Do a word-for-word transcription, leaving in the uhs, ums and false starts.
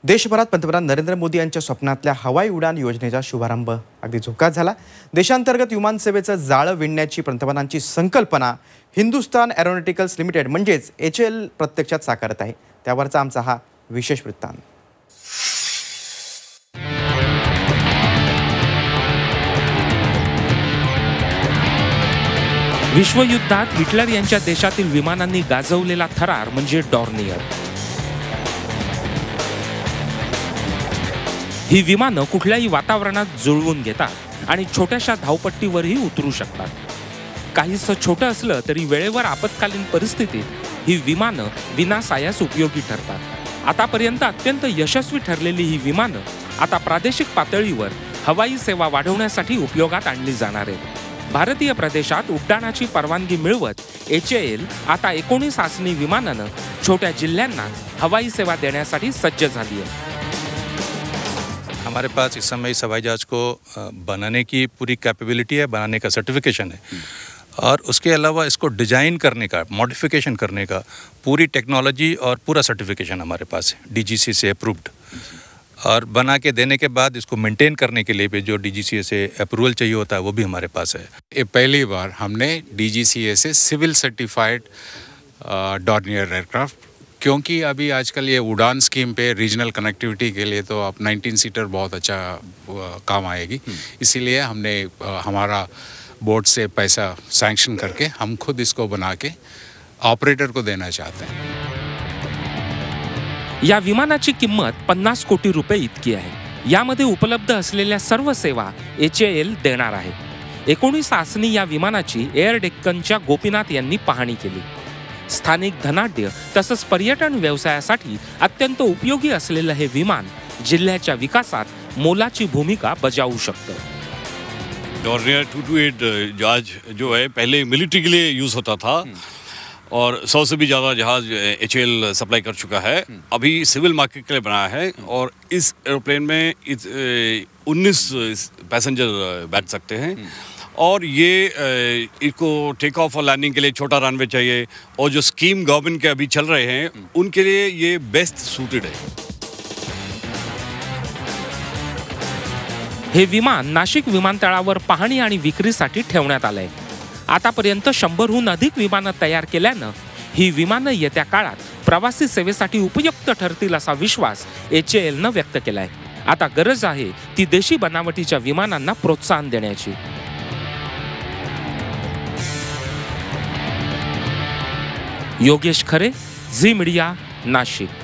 देशभरात पंतप्रधान नरेंद्र मोदी यांच्या स्वप्नातल्या हवाई उडान योजनेचा शुभारंभ अगदी झोकात झाला। देशांतर्गत विमानसेवेचं जाळं विणण्याची पंतप्रधानांची संकल्पना हिंदुस्तान एरोनॉटिकल्स लिमिटेड म्हणजेच एच ए एल प्रत्यक्षात साकारत आहे। त्यावरचा आमचा हा विशेष वृत्तांत। विश्वयुद्धात हिटलर यांच्या देशातील विमानांनी गाजवलेला थरार म्हणजे डॉर्नियर। ही विमानं कुठल्याही वातावरणात जुळवून घेतात आणि छोट्याशा धावपट्टीवरही उतरू शकतात। काहीसं छोटं असलं तरी वेळेवर आपत्कालीन परिस्थितीत ही विमानं विनासायास उपयोगी ठरतात। आतापर्यंत अत्यंत यशस्वी ठरलेली ही विमानं आता प्रादेशिक पातळीवर हवाई सेवा वाढवण्यासाठी उपयोगात आणली जाणार आहेत। भारतीय प्रदेशात उड्डाणाची परवानगी मिळवत एच ए एल आता एकोणीस आसनी विमानानं छोट्या जिल्ह्यांना हवाई सेवा देण्यासाठी सज्ज झाली आहे। हमारे पास इस समय इस हवाई जहाज को बनाने की पूरी कैपेबिलिटी है, बनाने का सर्टिफिकेशन है और उसके अलावा इसको डिज़ाइन करने का, मॉडिफिकेशन करने का पूरी टेक्नोलॉजी और पूरा सर्टिफिकेशन हमारे पास है, डी जी सी से अप्रूव्ड। और बना के देने के बाद इसको मेंटेन करने के लिए भी जो डी जी सी ए से अप्रूवल चाहिए होता है वो भी हमारे पास है। ये पहली बार हमने डी जी सी ए से सिविल सर्टिफाइड डॉर्नियर एयरक्राफ्ट, क्योंकि अभी आजकल ये उड़ान स्कीम पे रीजनल कनेक्टिविटी के लिए तो आप नाइनटीन सीटर बहुत अच्छा काम आएगी, इसीलिए हमने हमारा बोर्ड से पैसा सैंक्शन करके हम खुद इसको बना के ऑपरेटर को देना चाहते हैं। या विमानाची किंमत पन्नास कोटी रुपये इतकी आहे। यामध्ये उपलब्ध असलेल्या सर्व सेवा एच ए एल देणार आहे। एकोणीस आसनी या विमानाची एअर डेक्कनच्या गोपीनाथ यांनी पाहणी केली। स्थानिक धनाढ्य तसंच पर्यटन व्यवसायासाठी अत्यंत उपयोगी असलेलं हे विमान जिल्ह्याच्या विकासात मोलाची भूमिका बजावू शकतं। डॉर्नियर टू टू एट जहाज जो है पहले मिलिट्री के लिए यूज़ होता था और सौ से भी ज़्यादा जहाज एच ए एल सप्लाई कर चुका है। अभी सिविल मार्केट के लिए बनाया है और इस एरोप्लेन में उन्नीस पैसेंजर बैठ सकते हैं और ये इसको टेक ऑफ और लैंडिंग के लिए छोटा रनवे चाहिए और जो स्कीम गवर्नमेंट के अभी चल रहे हैं उनके लिए ये बेस्ट सूटेड है। हे विमान नाशिक विमानतळावर पाहणी आणि विक्रीसाठी ठेवण्यात आलंय। आतापर्यंत शंभरहून अधिक विमानं तयार केल्यानं ही विमानं येत्या काळात प्रवासी सेवेसाठी उपयुक्त ठरतील असा विश्वास एच ए एलनं व्यक्त केलाय। आता गरज आहे ती देशी बनावटीच्या विमानांना प्रोत्साहन देण्याची। योगेश खरे, झी मीडिया, नाशिक।